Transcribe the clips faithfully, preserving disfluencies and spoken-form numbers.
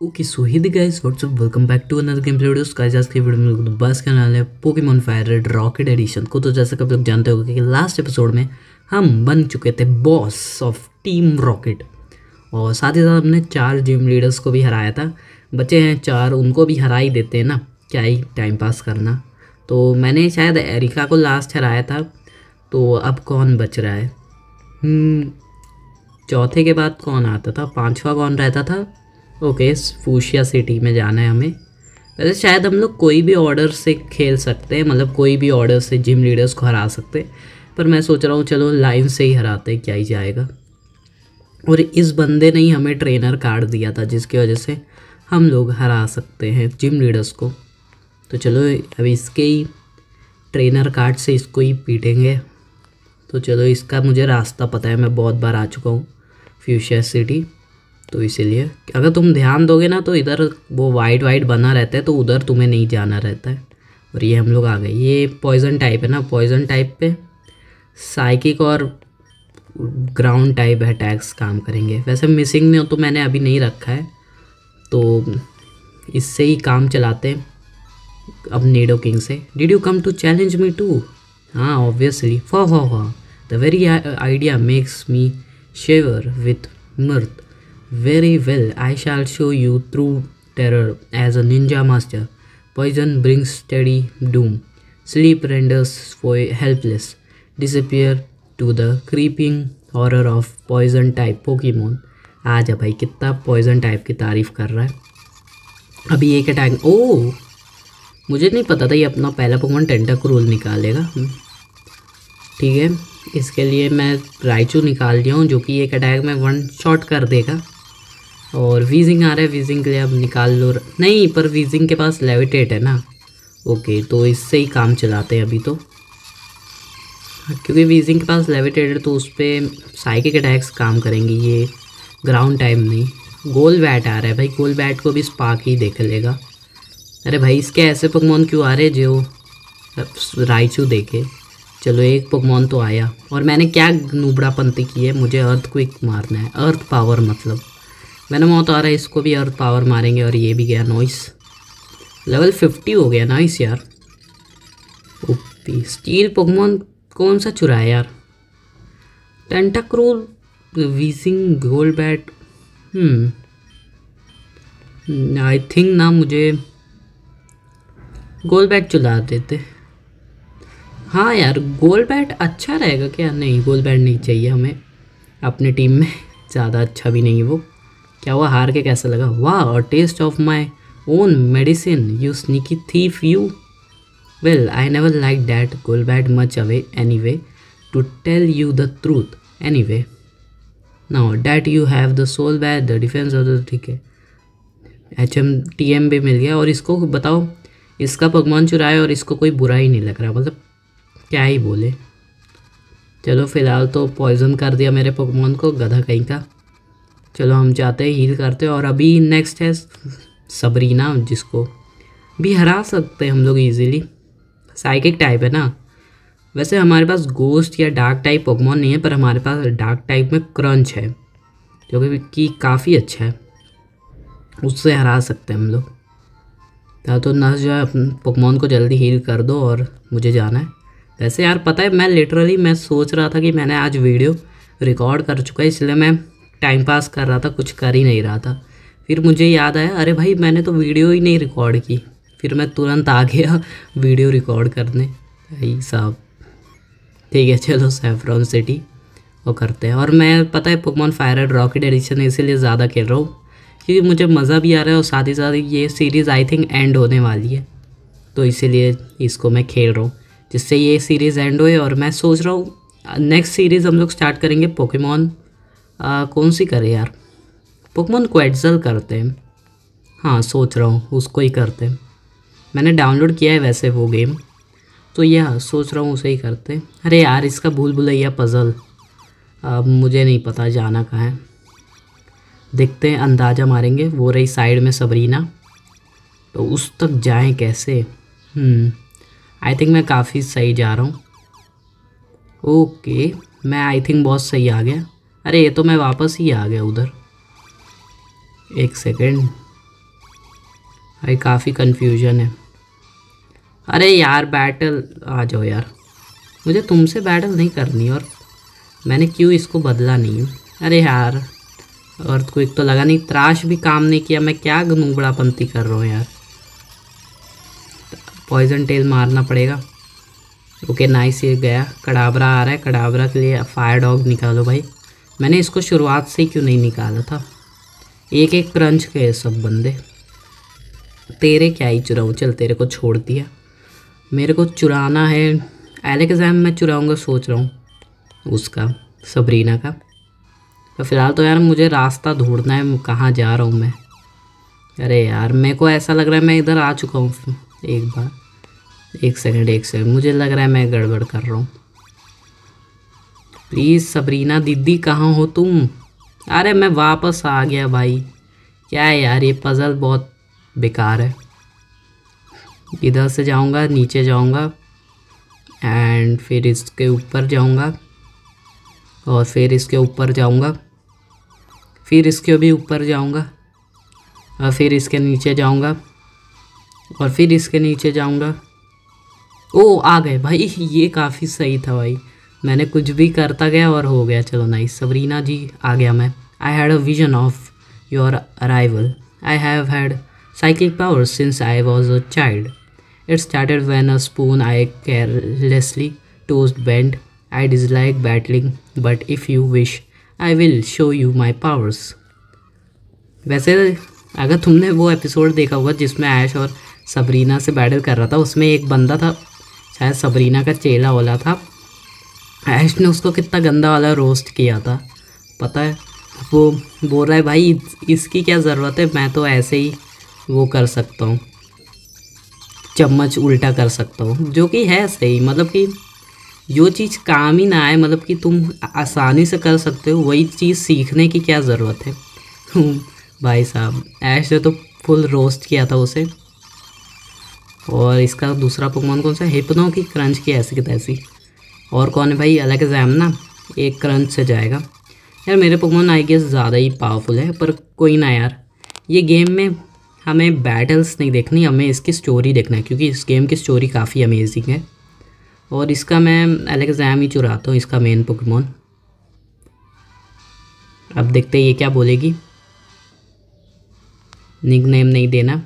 Okay so hey guys what's up welcome back to another game play videos guys. आज की वीडियो में लोग बस का नाम है Pokemon Fire Red Rocket Edition को। तो जैसा कि आप लोग जानते होंगे कि लास्ट एपिसोड में हम बन चुके थे बॉस ऑफ टीम रॉकेट और साथ ही साथ हमने चार जिम लीडर्स को भी हराया था। बचे हैं चार, उनको भी हरा ही देते हैं ना, क्या ही टाइम पास करना। तो मैंने शायद एरिका को लास्ट हराया था। तो अब कौन बच रहा है? हम्म, चौथे के बाद कौन आता था? पांचवा कौन रहता था? ओके फूशिया सिटी में जाना है हमें। वैसे शायद हम लोग कोई भी ऑर्डर से खेल सकते हैं, मतलब कोई भी ऑर्डर से जिम लीडर्स को हरा सकते हैं, पर मैं सोच रहा हूँ चलो लाइन से ही हराते हैं, क्या ही जाएगा। और इस बंदे ने ही हमें ट्रेनर कार्ड दिया था जिसकी वजह से हम लोग हरा सकते हैं जिम लीडर्स को। तो चलो अभी इसके ही ट्रेनर कार्ड से इसको ही पीटेंगे। तो चलो इसका मुझे रास्ता पता है, मैं बहुत बार आ चुका हूँ फ्यूशिया सिटी। तो इसीलिए अगर तुम ध्यान दोगे ना तो इधर वो वाइट वाइट बना रहता है, तो उधर तुम्हें नहीं जाना रहता है। और ये हम लोग आ गए। ये पॉइजन टाइप है ना, पॉइजन टाइप पे साइकिक और ग्राउंड टाइप अटैक्स काम करेंगे। वैसे मिसिंग में हो तो मैंने अभी नहीं रखा है, तो इससे ही काम चलाते हैं अब नीडो किंग से। Did you come to challenge me too? हाँ ऑब्वियसली। फॉ फॉ फॉ the very idea makes me shiver with mirth. Very well, I shall show you true terror as a ninja master. Poison brings steady doom. Sleep renders for helpless. Disappear to the creeping horror of poison type Pokemon. आजा भाई, कितना poison type की तारीफ कर रहा है। अभी एक अटैक, ओह मुझे नहीं पता था ये अपना पहला पोकेमॉन टेंटाक्रूल निकालेगा। ठीक है, इसके लिए मैं राइचू निकाल लिया हूँ जो कि एक अटैक में वन शॉट कर देगा। और वीजिंग आ रहा है, वीजिंग के लिए अब निकाल लो। नहीं, पर वीजिंग के पास लेविटेट है ना। ओके तो इससे ही काम चलाते हैं अभी तो, क्योंकि वीजिंग के पास लेविटेट है तो उस पर साइकिक अटैक्स काम करेंगे। ये ग्राउंड टाइम नहीं। गोल बैट आ रहा है भाई, गोल बैट को भी स्पार्क ही देख लेगा। अरे भाई इसके ऐसे पोकेमॉन क्यों आ रहे जो राइचू देखे। चलो एक पोकेमॉन तो आया। और मैंने क्या नूबड़ापंती की है, मुझे अर्थ क्विक मारना है, अर्थ पावर मतलब। मैंने मौत आ रहा है, इसको भी अर्थ पावर मारेंगे। और ये भी गया नॉइस, लेवल फिफ्टी हो गया। नाइस यार। ओपी स्टील पोकेमॉन कौन सा चुराया यार? Tentacruel, Weezing, Golbat. Hmm I think ना मुझे गोल्ड बैट चुरा देते। हाँ यार गोल्ड बैट अच्छा रहेगा क्या? नहीं गोल्ड बैट नहीं चाहिए हमें अपने टीम में, ज़्यादा अच्छा भी नहीं है वो। क्या हुआ, हार के कैसा लगा? वाह, taste of my own medicine you sneaky thief you. Well I never like that Golbat much away anyway to tell you the truth anyway now that you have the soul bat the defence of the. ठीक है, H M T M भी मिल गया। और इसको बताओ, इसका Pokemon चुराया और इसको कोई बुरा ही नहीं लग रहा, मतलब क्या ही बोले। चलो फिलहाल तो पॉइजन कर दिया मेरे पोकेमॉन को, गधा कहीं का। चलो हम जाते हैं हील करते हैं। और अभी नेक्स्ट है सबरीना, जिसको भी हरा सकते हैं हम लोग इजीली। साइकिक टाइप है ना। वैसे हमारे पास गोस्ट या डार्क टाइप पोकेमॉन नहीं है, पर हमारे पास डार्क टाइप में क्रंच है जो कि काफ़ी अच्छा है, उससे हरा सकते हैं हम लोग। तो नर्स जो है अपने पोकेमॉन को जल्दी हील कर दो और मुझे जाना है। वैसे यार पता है मैं लिटरली मैं सोच रहा था कि मैंने आज वीडियो रिकॉर्ड कर चुका है, इसलिए मैं टाइम पास कर रहा था, कुछ कर ही नहीं रहा था। फिर मुझे याद आया, अरे भाई मैंने तो वीडियो ही नहीं रिकॉर्ड की। फिर मैं तुरंत आ गया वीडियो रिकॉर्ड करने। भाई साहब ठीक है, चलो सैफरॉन सिटी वो करते हैं। और मैं पता है Pokemon Fire Red Rocket Edition इसीलिए ज़्यादा खेल रहा हूँ क्योंकि मुझे मज़ा भी आ रहा है और साथ ही साथ ये सीरीज़ आई थिंक एंड होने वाली है, तो इसीलिए इसको मैं खेल रहा हूँ जिससे ये सीरीज़ एंड होए। और मैं सोच रहा हूँ नेक्स्ट सीरीज़ हम लोग स्टार्ट करेंगे पोकेमॉन कौन सी करें यार? पोकेमॉन क्वेट्ज़ल करते हैं। हाँ सोच रहा हूँ उसको ही करते हैं। मैंने डाउनलोड किया है वैसे वो गेम, तो यह सोच रहा हूँ उसे ही करते हैं। अरे यार इसका भूल भुलैया पज़ल, अब मुझे नहीं पता जाना कहाँ है। देखते हैं, अंदाज़ा मारेंगे। वो रही साइड में सबरीना, तो उस तक जाएं कैसे? हम्म आई थिंक मैं काफ़ी सही जा रहा हूँ। ओके मैं आई थिंक बहुत सही आ गया। अरे ये तो मैं वापस ही आ गया उधर। एक सेकेंड, भाई काफ़ी कन्फ्यूजन है। अरे यार बैटल आ जाओ यार, मुझे तुमसे बैटल नहीं करनी और मैंने क्यों इसको बदला नहीं। अरे यार अर्थक्वेक तो लगा नहीं, त्राश भी काम नहीं किया, मैं क्या गनूबड़ापंती कर रहा हूँ यार। पॉइजन टेल मारना पड़ेगा। ओके नाइस, ये गया। कड़ाबरा आ रहा है, कड़ाबरा के लिए फायर डॉग निकालो भाई। मैंने इसको शुरुआत से ही क्यों नहीं निकाला था। एक एक क्रंच के सब बंदे। तेरे क्या ही चुराऊँ, चल तेरे को छोड़ दिया। मेरे को चुराना है एलेक्ज़ाम, मैं चुराऊँगा सोच रहा हूँ उसका, सबरीना का। तो फिलहाल तो यार मुझे रास्ता ढूंढना है, कहाँ जा रहा हूँ मैं। अरे यार मेरे को ऐसा लग रहा है मैं इधर आ चुका हूँ एक बार। एक सेकंड एक सेकंड, मुझे लग रहा है मैं गड़बड़ कर रहा हूँ। प्लीज़ सबरीना दीदी कहाँ हो तुम। अरे मैं वापस आ गया भाई। क्या है यार ये पज़ल बहुत बेकार है। इधर से जाऊँगा, नीचे जाऊँगा एंड फिर इसके ऊपर जाऊँगा और फिर इसके ऊपर जाऊँगा, फिर इसके भी ऊपर जाऊँगा और फिर इसके नीचे जाऊँगा और फिर इसके नीचे जाऊँगा। ओ आ गए भाई, ये काफ़ी सही था भाई। मैंने कुछ भी करता गया और हो गया। चलो नाइस सबरीना जी, आ गया मैं। I had a vision of your arrival. I have had psychic powers since I was a child. It started when a spoon I carelessly tossed bend. I dislike battling but if you wish I will show you my powers. वैसे अगर तुमने वो episode देखा होगा जिसमें ऐश और Sabrina से battle कर रहा था, उसमें एक बंदा था शायद सबरीना का चेला वाला था। ऐश ने उसको कितना गंदा वाला रोस्ट किया था पता है। वो बोल रहा है भाई इसकी क्या ज़रूरत है, मैं तो ऐसे ही वो कर सकता हूँ, चम्मच उल्टा कर सकता हूँ, जो कि है सही। मतलब कि जो चीज़ काम ही ना आए, मतलब कि तुम आसानी से कर सकते हो, वही चीज़ सीखने की क्या ज़रूरत है। भाई साहब ऐश ने तो फुल रोस्ट किया था उसे। और इसका दूसरा पोकेमॉन कौन सा, हिप्नो की क्रंच की ऐसी की तैसी। और कौन है भाई, एलेक्ज़ाम ना, एक क्रंच से जाएगा। यार मेरे पोकेमॉन आई गेस ज़्यादा ही पावरफुल है, पर कोई ना यार। ये गेम में हमें बैटल्स नहीं देखनी, हमें इसकी स्टोरी देखना है, क्योंकि इस गेम की स्टोरी काफ़ी अमेजिंग है। और इसका मैं एलेक्ज़ाम ही चुराता हूँ, इसका मेन पोकेमॉन। अब देखते हैं ये क्या बोलेगी। निक नेम नहीं देना।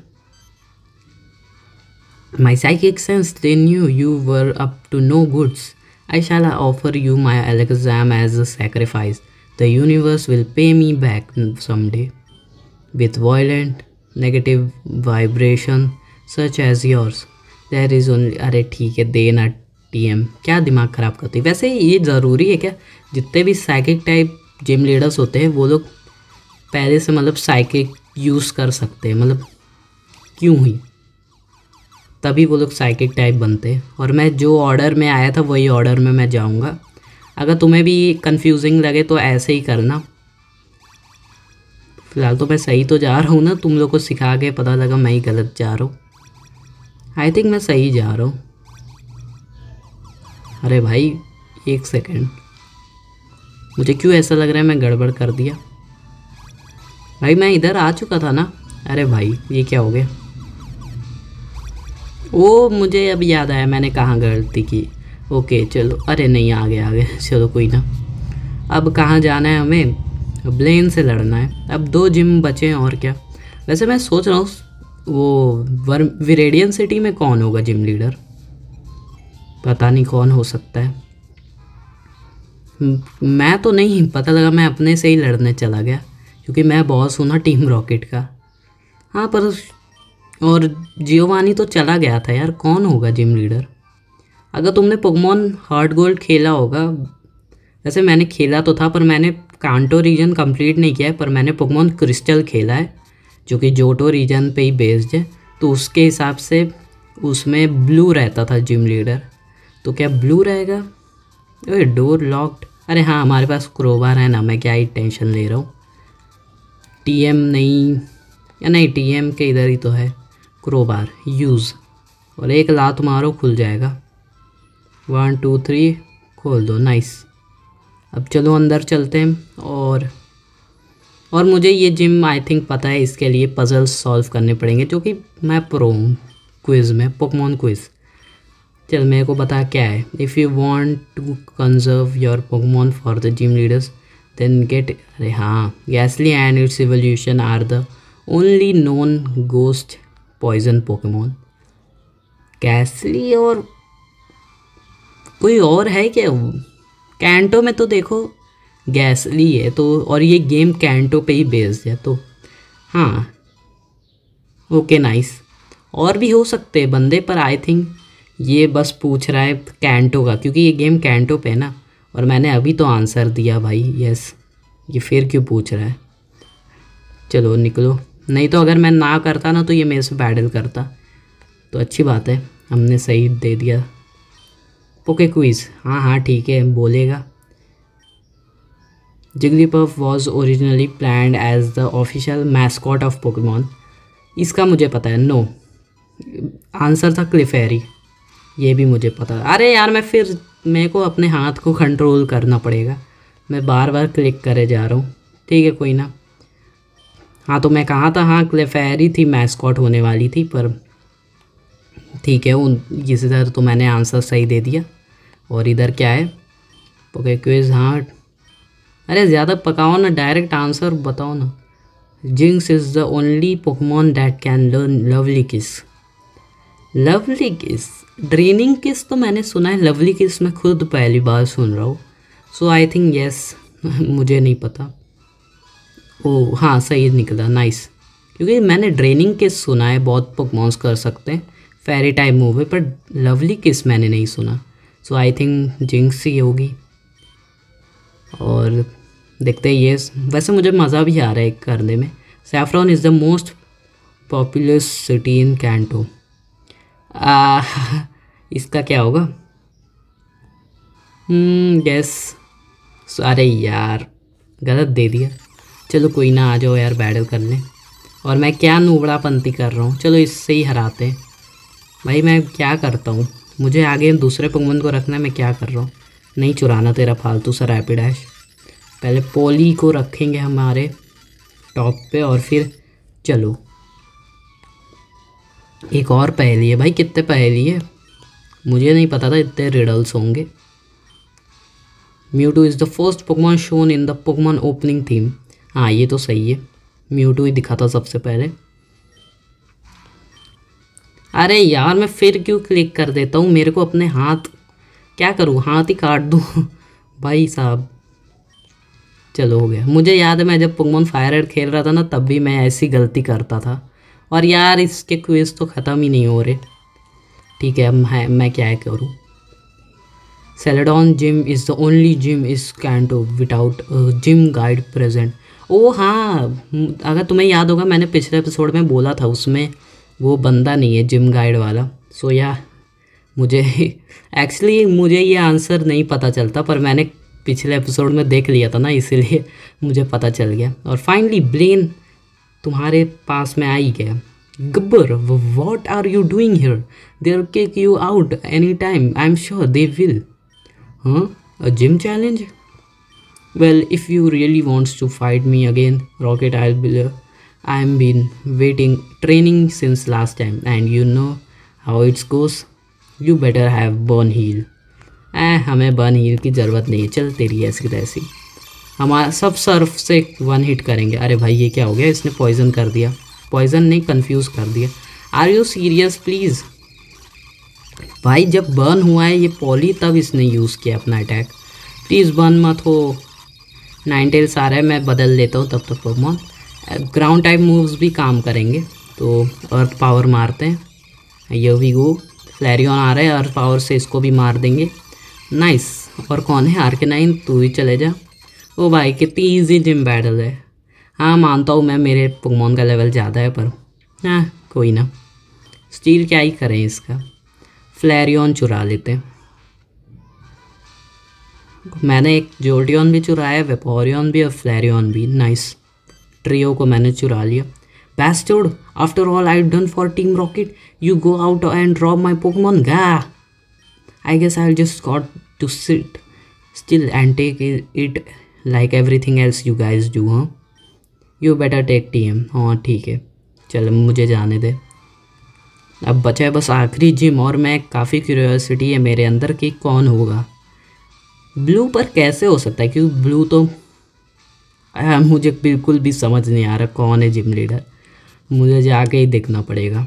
My psychic sense, they knew you were up to no goods. I shall offer you my Alakazam as a sacrifice. The universe will pay me back someday. With violent, negative vibration such as yours. There is only... अरे ठीक है देना T M, क्या दिमाग ख़राब करती है। वैसे ये ज़रूरी है क्या, जितने भी साइकिक टाइप जिम लीडर्स होते हैं वो लोग पहले से मतलब साइकिक यूज़ कर सकते हैं, मतलब क्यों ही, तभी वो लोग साइकिक टाइप बनते हैं। और मैं जो ऑर्डर में आया था वही ऑर्डर में मैं जाऊंगा। अगर तुम्हें भी कंफ्यूजिंग लगे तो ऐसे ही करना। फिलहाल तो मैं सही तो जा रहा हूँ ना, तुम लोग को सिखा के पता लगा मैं ही गलत जा रहा हूँ। आई थिंक मैं सही जा रहा हूँ। अरे भाई एक सेकेंड, मुझे क्यों ऐसा लग रहा है मैं गड़बड़ कर दिया। भाई मैं इधर आ चुका था ना। अरे भाई ये क्या हो गया। ओ मुझे अब याद आया मैंने कहाँ गलती की। ओके चलो, अरे नहीं आ गया आ गया, चलो कोई ना। अब कहाँ जाना है हमें, ब्लेन से लड़ना है। अब दो जिम बचे हैं और क्या। वैसे मैं सोच रहा हूँ वो वर विरेडियन सिटी में कौन होगा जिम लीडर, पता नहीं कौन हो सकता है। मैं तो नहीं, पता लगा मैं अपने से ही लड़ने चला गया, क्योंकि मैं बॉस हूँ ना टीम रॉकेट का। हाँ पर और जियोवानी तो चला गया था यार, कौन होगा जिम लीडर। अगर तुमने पोकेमॉन हार्ट गोल्ड खेला होगा, वैसे मैंने खेला तो था पर मैंने कांटो रीजन कंप्लीट नहीं किया है, पर मैंने पोकेमॉन क्रिस्टल खेला है जो कि जोटो रीजन पे ही बेस्ड है। तो उसके हिसाब से उसमें ब्लू रहता था जिम लीडर, तो क्या ब्लू रहेगा। ओए डोर लॉक्ड। अरे हाँ हमारे पास क्रोबार है ना, मैं क्या ही टेंशन ले रहा हूँ। टीएम नहीं, या नहीं टीएम के इधर ही तो है क्रोबार, यूज़ और एक लात मारो खुल जाएगा। वन टू थ्री खोल दो, नाइस। अब चलो अंदर चलते हैं और और मुझे ये जिम आई थिंक पता है, इसके लिए पजल्स सॉल्व करने पड़ेंगे, जो कि मैं प्रो हूँ क्विज़ में, पोकेमॉन क्विज़। चल मेरे को बता क्या है। If you want to conserve your Pokemon for the gym leaders then get, अरे हाँ, Gastly and its evolution are the only known ghost poison Pokemon. Gastly और कोई और है क्या? कैंटो में तो देखो गैसली है तो, और ये गेम कैंटो पे ही बेस्ड है तो हाँ ओके नाइस। और भी हो सकते हैं बंदे, पर आई थिंक ये बस पूछ रहा है कैंटो का, क्योंकि ये गेम कैंटो पे है ना, और मैंने अभी तो आंसर दिया भाई यस। ये फिर क्यों पूछ रहा है? चलो निकलो, नहीं तो अगर मैं ना करता ना तो ये मेरे से बैटल करता, तो अच्छी बात है हमने सही दे दिया। पोके क्विज़, हाँ हाँ ठीक है बोलेगा। Jigglypuff was originally planned as the official mascot of Pokemon. इसका मुझे पता है, नो आंसर था क्लिफेरी, ये भी मुझे पता है। अरे यार मैं फिर मेरे को अपने हाथ को कंट्रोल करना पड़ेगा, मैं बार बार क्लिक करे जा रहा हूँ। ठीक है कोई ना। हाँ तो मैं कहाँ था, हाँ क्लिफेरी थी मैस्कॉट होने वाली थी, पर ठीक है उन इस इधर तो मैंने आंसर सही दे दिया। और इधर क्या है? पोके क्विज़, हाँ अरे ज़्यादा पकाओ ना, डायरेक्ट आंसर बताओ ना। Jynx is the only Pokemon that can learn lovely kiss. Lovely kiss, draining kiss तो मैंने सुना है, लवली किस मैं खुद पहली बार सुन रहा हूँ। सो आई थिंक यस, मुझे नहीं पता। ओ हाँ सही निकला, नाइस। क्योंकि मैंने ड्रेनिंग किस सुना है, बहुत पोकेमॉन्स कर सकते हैं फेरी टाइप मूव है, पर लवली किस मैंने नहीं सुना। सो आई थिंक जिंक्स ही होगी। और देखते हैं ये, वैसे मुझे मज़ा भी आ रहा है करने में। Saffron is the most popular city in Kanto. इसका क्या होगा? गैस, अरे यार गलत दे दिया। चलो कोई ना, आ जाओ यार बैटल कर लें। और मैं क्या नूबड़ापंती कर रहा हूँ, चलो इससे ही हराते हैं। भाई मैं क्या करता हूँ, मुझे आगे दूसरे पोकेमॉन को रखना है, मैं क्या कर रहा हूँ। नहीं चुराना तेरा फालतू सा रैपिड डैश। पहले पोली को रखेंगे हमारे टॉप पे, और फिर चलो एक और पहेली है। भाई कितने पहेली है, मुझे नहीं पता था इतने रिडल्स होंगे। Mewtwo is the first Pokemon shown in the Pokemon opening theme. हाँ ये तो सही है, म्यूटू ही दिखा था सबसे पहले। अरे यार मैं फिर क्यों क्लिक कर देता हूँ, मेरे को अपने हाथ क्या करूँ, हाथ ही काट दूँ भाई साहब। चलो हो गया। मुझे याद है मैं जब पोकेमॉन फायर रेड खेल रहा था ना, तब भी मैं ऐसी गलती करता था। और यार इसके क्विज तो ख़त्म ही नहीं हो रहे। ठीक है अब मैं, मैं क्या करूँ। Celadon gym is the only gym is Kanto without gym guide present. ओ हाँ, अगर तुम्हें याद होगा मैंने पिछले एपिसोड में बोला था, उसमें वो बंदा नहीं है जिम गाइड वाला। सो या मुझे एक्चुअली मुझे ये आंसर नहीं पता चलता, पर मैंने पिछले एपिसोड में देख लिया था ना, इसीलिए मुझे पता चल गया। और फाइनली ब्लेन तुम्हारे पास में आ ही गया। Gabbar, what are you doing here? They will kick you out any time, I am sure they will. हाँ, a gym challenge? Well if you really wants to fight me again rocket, I will. I am been waiting training since last time and you know how it's goes. You better have burn heal. ए हमें burn heal की ज़रूरत नहीं है, चल तेरी ऐसी तैसी, हमारा सब सर्फ से वन हिट करेंगे। अरे भाई ये क्या हो गया, इसने पॉइजन कर दिया। पॉइजन नहीं, कंफ्यूज कर दिया। Are you serious please? भाई जब बर्न हुआ है ये पॉली, तब इसने यूज़ किया अपना अटैक। प्लीज़ बर्न मत हो। नाइनटेल्स आ रहा है, मैं बदल लेता हूँ तब तक पोकेमॉन। ग्राउंड टाइप मूव्स भी काम करेंगे, तो अर्थ पावर मारते हैं। ये वी गो। फ्लैरियन आ रहा है, अर्थ पावर से इसको भी मार देंगे। नाइस। और कौन है? आर्केनाइन, तू ही चले जा। ओ भाई कितनी इजी जिम बैटल है। हाँ मानता हूँ मैं, मेरे पोकेमॉन का लेवल ज़्यादा है, पर हाँ कोई ना। स्टील क्या ही करें इसका। फ्लैरियन चुरा लेते हैं। मैंने एक जोल्टियन भी चुराया, वेपोरियन भी और फ्लैरियन भी। नाइस, ट्रियो को मैंने चुरा लिया। Bastard, after all I've done for Team Rocket, you go out and rob my Pokemon. Gah! I guess I'll just got to sit still and take it like everything else you guys do, huh? You better take T M. हाँ ठीक है, चल मुझे जाने दे। अब बचा है बस आखिरी जिम, और मैं काफ़ी क्यूरियोसिटी है मेरे अंदर कि कौन होगा। ब्लू पर कैसे हो सकता है, क्योंकि ब्लू तो आ, मुझे बिल्कुल भी समझ नहीं आ रहा कौन है जिम लीडर। मुझे जाके ही देखना पड़ेगा।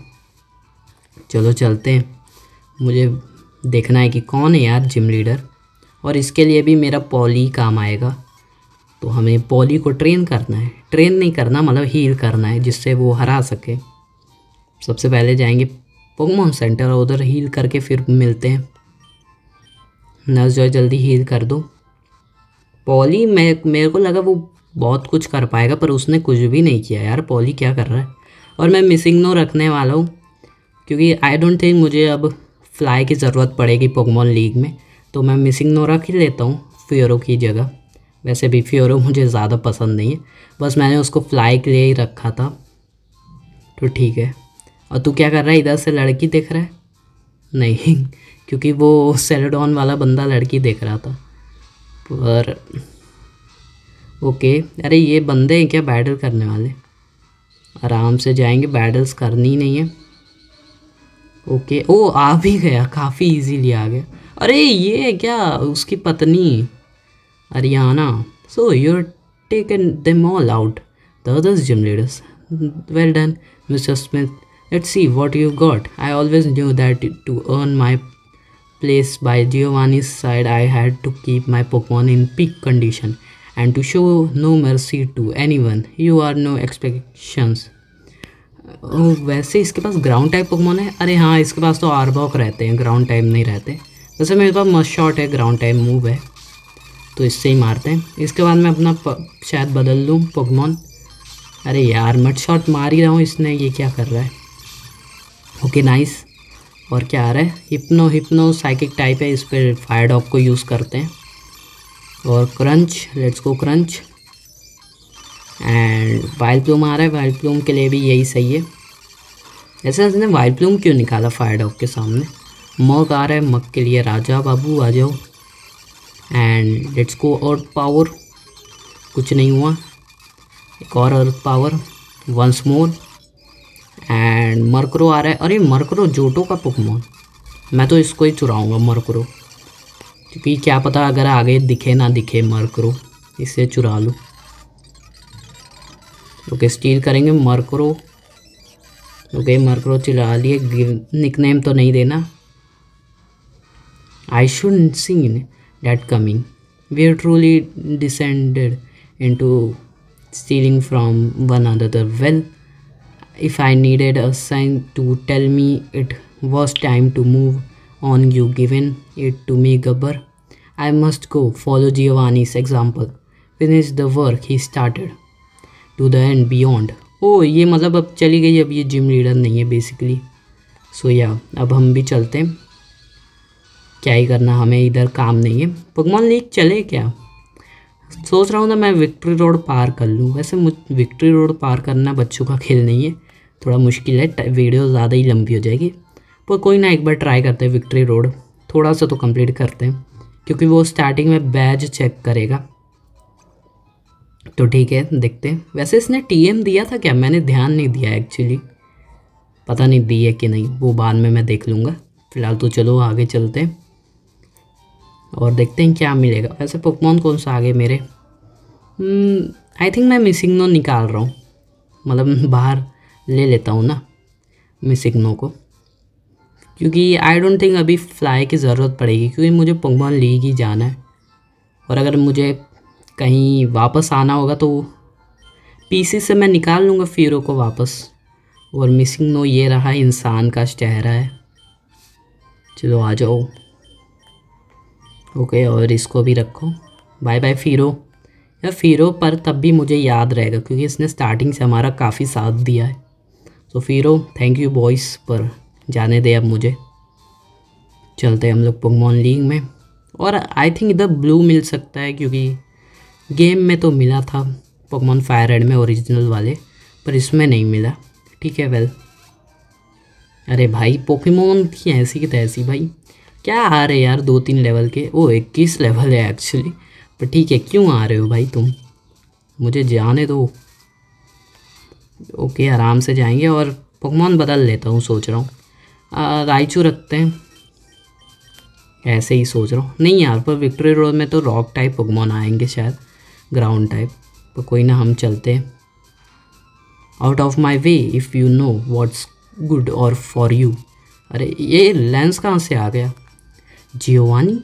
चलो चलते हैं, मुझे देखना है कि कौन है यार जिम लीडर। और इसके लिए भी मेरा पॉली काम आएगा। तो हमें पॉली को ट्रेन करना है, ट्रेन नहीं करना मतलब हील करना है, जिससे वो हरा सके। सबसे पहले जाएंगे पोकेमॉन सेंटर और उधर हील करके फिर मिलते हैं। नर्स जॉय जल्दी हील कर दो। पॉली मैं मेरे को लगा वो बहुत कुछ कर पाएगा, पर उसने कुछ भी नहीं किया यार। पॉली क्या कर रहा है। और मैं मिसिंग नो रखने वाला हूँ, क्योंकि आई डोंट थिंक मुझे अब फ्लाई की ज़रूरत पड़ेगी पोकेमॉन लीग में। तो मैं मिसिंग नो रख ही लेता हूँ फियोरो की जगह। वैसे भी फियोरो मुझे ज़्यादा पसंद नहीं है, बस मैंने उसको फ्लाई के लिए ही रखा था। तो ठीक है। और तू क्या कर रहा है, इधर से लड़की देख रहा है? नहीं क्योंकि वो सेलोडॉन वाला बंदा लड़की देख रहा था। पर ओके, अरे ये बंदे हैं क्या बैटल करने वाले? आराम से जाएंगे, बैटल्स करनी ही नहीं है। ओके, ओ आ भी गया, काफ़ी इजीली आ गया। अरे ये क्या, उसकी पत्नी Ariana. So you're taken them all out, the others gym leaders. Well done mister Smith, let's see what you got. I always knew that to earn my place by Giovanni's side I had to keep my Pokemon in peak condition and to show no mercy to anyone. You are no expectations. oh, वैसे इसके पास ground type Pokemon है? अरे हाँ, इसके पास तो आर्बॉक रहते हैं, ground type नहीं रहते। वैसे मेरे पास मस्ट शॉट है, ग्राउंड टाइप मूव है, तो इससे ही मारते हैं। इसके बाद मैं अपना शायद बदल लूँ पोकेमॉन। अरे यार मट शॉट मार ही रहा हूँ, इसने ये क्या कर रहा है। Okay nice. और क्या आ रहा है, हिप्नो हिप्नो साइकिक टाइप है, इस पर फायर डॉग को यूज़ करते हैं। और crunch, let's go crunch. And wild plume आ रहा है, वाइल्ड प्लूम के लिए भी यही सही है। ऐसे इसने वाइल्ड प्लूम क्यों निकाला फायर डॉग के सामने। मग आ रहा है, मग के लिए राजा बाबू आ जाओ। And let's go earth power, कुछ नहीं हुआ। एक और earth power, once more. And Murkrow आ रहा है। अरे मरकरो जोटो का पोकेमॉन, मैं तो इसको ही चुराऊंगा मरकरो, क्योंकि क्या पता अगर आगे दिखे ना दिखे मरकरो, इसे चुरा लूँ। ओके स्टील करेंगे मरकरो। ओके मरकरो चुरा लिए। निकनेम तो नहीं देना। I should seen that coming, we are truly descended into stealing from one another. Well, if I needed a sign to tell me it was time to move on, you given it to me Gabbar. I must go follow Giovanni's example, finish the work he started to the end beyond. oh ये मतलब अब चली गई, अब ये gym leader नहीं है basically. सो या अब हम भी चलते हैं, क्या ही करना, हमें इधर काम नहीं है। पोकेमॉन लीग चले क्या, सोच रहा हूँ ना मैं विक्ट्री रोड पार कर लूँ। वैसे मुझ विक्ट्री रोड पार करना बच्चों का खेल नहीं है, थोड़ा मुश्किल है, वीडियो ज़्यादा ही लंबी हो जाएगी। पर कोई ना, एक बार ट्राई करते हैं विक्ट्री रोड, थोड़ा सा तो कंप्लीट करते हैं, क्योंकि वो स्टार्टिंग में बैज चेक करेगा। तो ठीक है देखते हैं। वैसे इसने टीएम दिया था क्या, मैंने ध्यान नहीं दिया एक्चुअली, पता नहीं दी है कि नहीं, वो बाद में मैं देख लूँगा। फ़िलहाल तो चलो आगे चलते हैं और देखते हैं क्या मिलेगा। वैसे पोकेमॉन कौन सा आगे मेरे, आई थिंक मैं मिसिंग नो निकाल रहा हूँ, मतलब बाहर ले लेता हूँ ना मिसिंग नो को, क्योंकि आई डोंट थिंक अभी फ्लाई की ज़रूरत पड़ेगी, क्योंकि मुझे पोकेमॉन लीग ही जाना है। और अगर मुझे कहीं वापस आना होगा तो पीसी से मैं निकाल लूँगा फिरो को वापस। और मिसिंग नो ये रहा, इंसान का चेहरा है। चलो आ जाओ। ओके और इसको भी रखो। बाय बाय फिरो। या फिरो पर तब भी मुझे याद रहेगा, क्योंकि इसने स्टार्टिंग से हमारा काफ़ी साथ दिया है। तो फिरो थैंक यू बॉयज़, पर जाने दे अब मुझे। चलते हैं हम लोग पोकेमॉन लीग में। और आई थिंक इधर ब्लू मिल सकता है, क्योंकि गेम में तो मिला था पोकेमॉन फायर रेड में ओरिजिनल वाले, पर इसमें नहीं मिला। ठीक है वेल। अरे भाई पोकेमॉन की ऐसी की तैसी भाई, क्या आ रहे यार दो तीन लेवल के। ओ इक्कीस लेवल है एक्चुअली, पर ठीक है क्यों आ रहे हो भाई तुम, मुझे जाने दो। ओके आराम से जाएंगे और पोकेमॉन बदल लेता हूँ सोच रहा हूँ। राइचू रखते हैं, ऐसे ही सोच रहा हूँ। नहीं यार, पर विक्ट्री रोड में तो रॉक टाइप पोकेमॉन आएंगे शायद, ग्राउंड टाइप। पर कोई ना, हम चलते हैं। Out of my way if you know what's good और फॉर यू। अरे ये लेंस कहाँ से आ गया? Giovanni?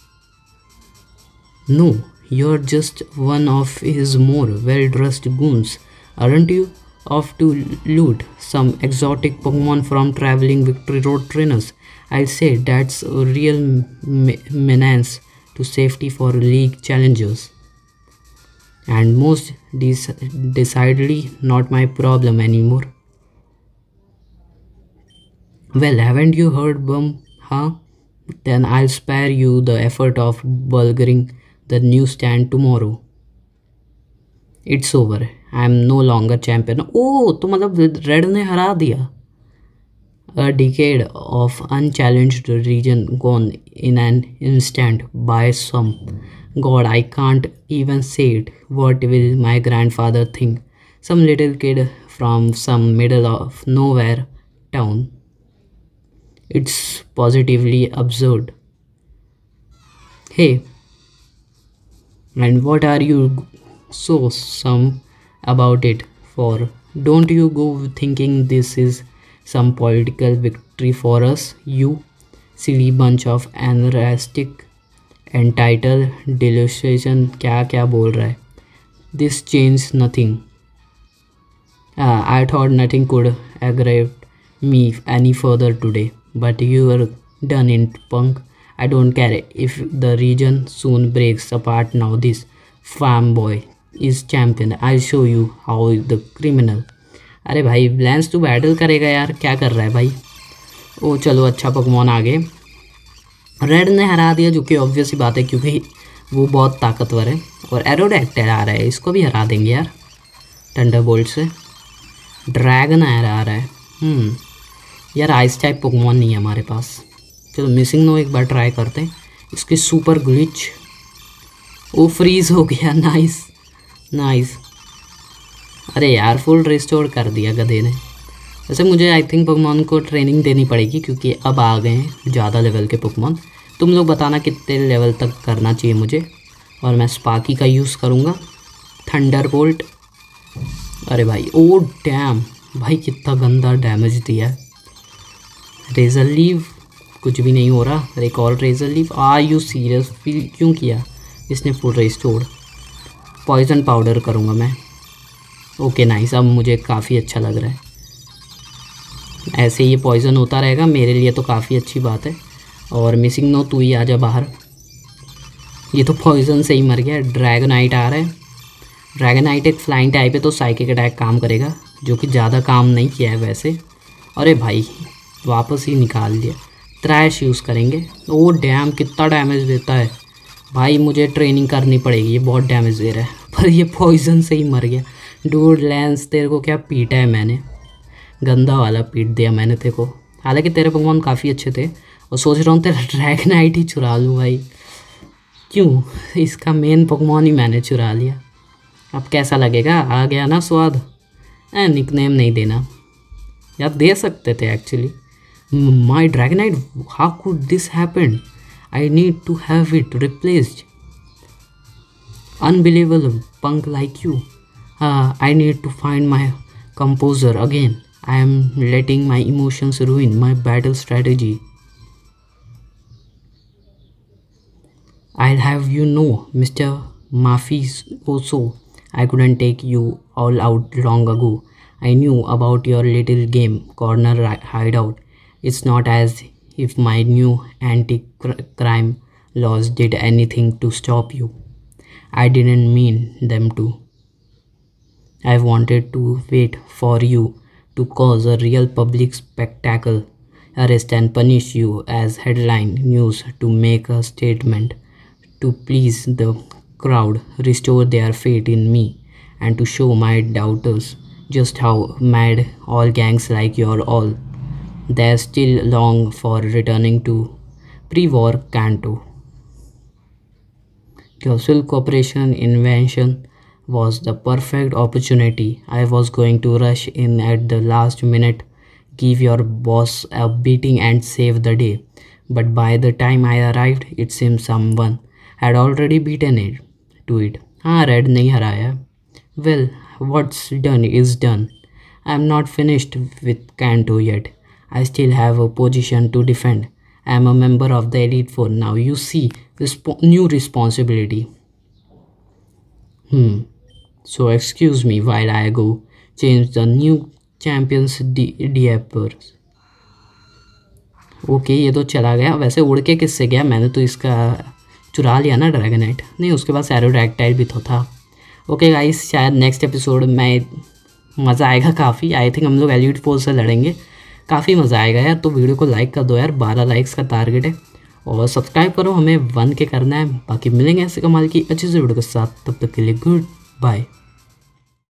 No, you're just one of his more well-dressed goons, aren't you? Off to loot some exotic Pokemon from traveling Victory Road trainers. I'd say that's a real me- menace to safety for league challengers. And most des- decidedly not my problem anymore. Well, haven't you heard, Bum? Huh? Then I'll spare you the effort of bulging the newsstand tomorrow. It's over. I am no longer champion. Oh, तो मतलब red ने हरा दिया। A decade of unchallenged region gone in an instant by some god. I can't even say it. What will my grandfather think? Some little kid from some middle of nowhere town. It's positively absurd. Hey, and what are you so some about it for? Don't you go thinking this is some political victory for us, you silly bunch of anarchistic entitled delusion? क्या क्या बोल रहा है? This changed nothing. Ah, I thought nothing could aggravate me any further today, but you are done in, punk. I don't care if the region soon breaks apart now. This farm boy is champion. I'll show you how the criminal. अरे भाई, ब्लैंस to battle करेगा यार, क्या कर रहा है भाई? ओ चलो, अच्छा पोकेमॉन आ गए। रेड ने हरा दिया, जो कि ऑब्वियस ही बात है क्योंकि वो बहुत ताकतवर है। और एरोडैक्टाइल आ रहा है, इसको भी हरा देंगे यार थंडरबोल्ट से। ड्रैगन आ रहा है। हम्म यार, आइस टाइप पोकेमॉन नहीं है हमारे पास। चलो मिसिंग नो एक बार ट्राई करते हैं। इसके सुपर ग्लिच, वो फ्रीज हो गया। Nice nice. अरे यार, फुल रिस्टोर कर दिया गधे ने। वैसे मुझे आई थिंक पोकेमॉन को ट्रेनिंग देनी पड़ेगी क्योंकि अब आ गए हैं ज़्यादा लेवल के पोकेमॉन। तुम लोग बताना कितने लेवल तक करना चाहिए मुझे, और मैं स्पार्की का यूज़ करूँगा। थंडरबोल्ट। अरे भाई, ओ डैम भाई, कितना गंदा डैमेज दिया है। रेजर लीव, कुछ भी नहीं हो रहा। एक और razor leaf. Are you serious? फील क्यों किया इसने फुल रिस्टोर? पॉइजन पाउडर करूँगा मैं। ओके नाइस, अब मुझे काफ़ी अच्छा लग रहा है। ऐसे ये पॉइजन होता रहेगा मेरे लिए तो काफ़ी अच्छी बात है। और मिसिंग नो, तू ही आ जा बाहर। ये तो पॉइजन से ही मर गया। ड्रैगनाइट आ रहा है। ड्रैगनाइट एक फ्लाइंग टाइप है तो साइकिक अटैक काम करेगा, जो कि ज़्यादा काम नहीं किया है वैसे। अरे भाई, वापस ही निकाल दिया। त्रैश यूज़ करेंगे। ओ डैम, कितना डैमेज देता है भाई। मुझे ट्रेनिंग करनी पड़ेगी, ये बहुत डैमेज दे रहा है। पर ये पॉइजन से ही मर गया। डूड लेंस, तेरे को क्या पीटा है मैंने? गंदा वाला पीट दिया मैंने तेरे को। हालांकि तेरे पोकेमॉन काफ़ी अच्छे थे, और सोच रहा हूँ तेरा ड्रैगनाइट ही चुरा लूँ भाई। क्यों, इसका मेन पोकेमॉन ही मैंने चुरा लिया। अब कैसा लगेगा? आ गया ना स्वाद? ए, निकनेम नहीं देना यार, दे सकते थे actually. My Dragonite, how could this happen? I need to have it replaced. Unbelievable punk like you. Uh, I need to find my composure again. I am letting my emotions ruin my battle strategy. I'll have you know, Mister Mafioso, I couldn't take you all out long ago. I knew about your little game corner ri- hideout. It's not as if my new anti-crime laws did anything to stop you. I didn't mean them to. I wanted to wait for you to cause a real public spectacle, arrest and punish you as headline news, to make a statement, to please the crowd, restore their faith in me, and to show my doubters just how mad all gangs like your all. They're still long for returning to pre-war Kanto. Casual cooperation, invention, was the perfect opportunity. I was going to rush in at the last minute, give your boss a beating and save the day. But by the time I arrived, it seemed someone had already beaten it to it. हाँ Red नहीं हराया. Well, what's done is done. I'm not finished with Kanto yet. I still have a position to defend. I'm a member of the Elite Four now. You see, resp- new responsibility. Hmm. So excuse me while I go change the new champions diapers. Okay ये तो चला गया. वैसे उड़ के किससे गया? मैंने तो इसका चुरा लिया ना ड्रैगनाइट. नहीं उसके पास एरोडैक्टाइल भी तो था. ओके गाइस शायद नेक्स्ट एपिसोड में मज़ा आएगा काफ़ी. आई थिंक हम लोग एलिट फोर से लड़ेंगे. काफ़ी मज़ा आएगा यार. तो वीडियो को लाइक कर दो यार. बारह लाइक्स का टारगेट है. और सब्सक्राइब करो. हमें वन के करना है. बाकी मिलेंगे ऐसे कमाल की अच्छी सी वीडियो के साथ. तब तक के लिए गुड बाय.